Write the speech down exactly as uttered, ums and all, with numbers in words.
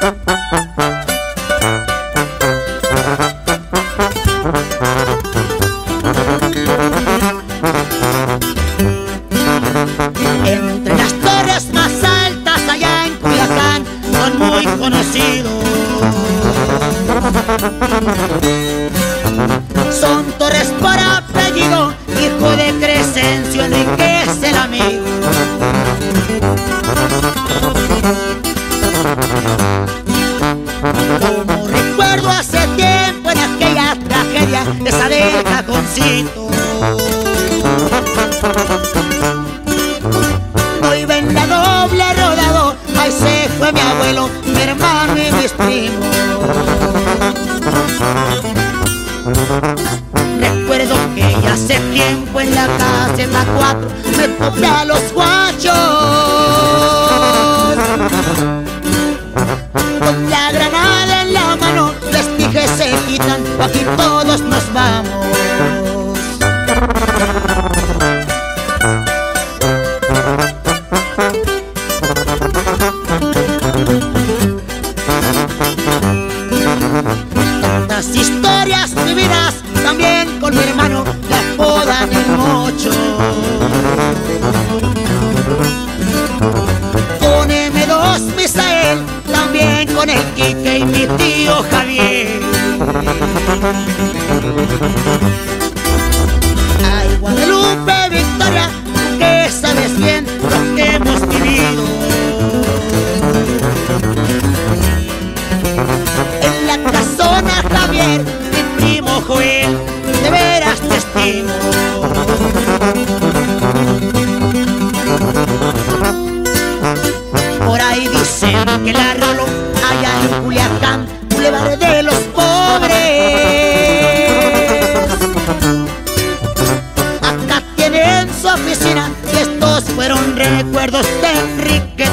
Entre las torres más altas allá en Culiacán son muy conocidos. Son Torres por apellido, hijo de Crescencio Enríquez el amigo. Como recuerdo hace tiempo en aquella tragedia, esa del cajoncito. Hoy ven la doble rodado, ahí se fue mi abuelo, mi hermano y mis primos. Recuerdo que ya hace tiempo en la caseta cuatro me topé a los guachos. Con la granada en la mano les dije se quitan, aquí todos nos vamos. Tantas historias vividas también con mi hermano, le apodan el Mocho. Con eme dos Misael, también con el Quique y mi tío Javier. Ay, Guadalupe, Victoria, tú que sabes bien lo que hemos vivido. En la casona Javier, mi primo Joel, de veras te estimo. Por ahí dicen que la rolo allá en Culiacán, Boulevard de los Pobres. Acá tienen su oficina y estos fueron recuerdos de Enrique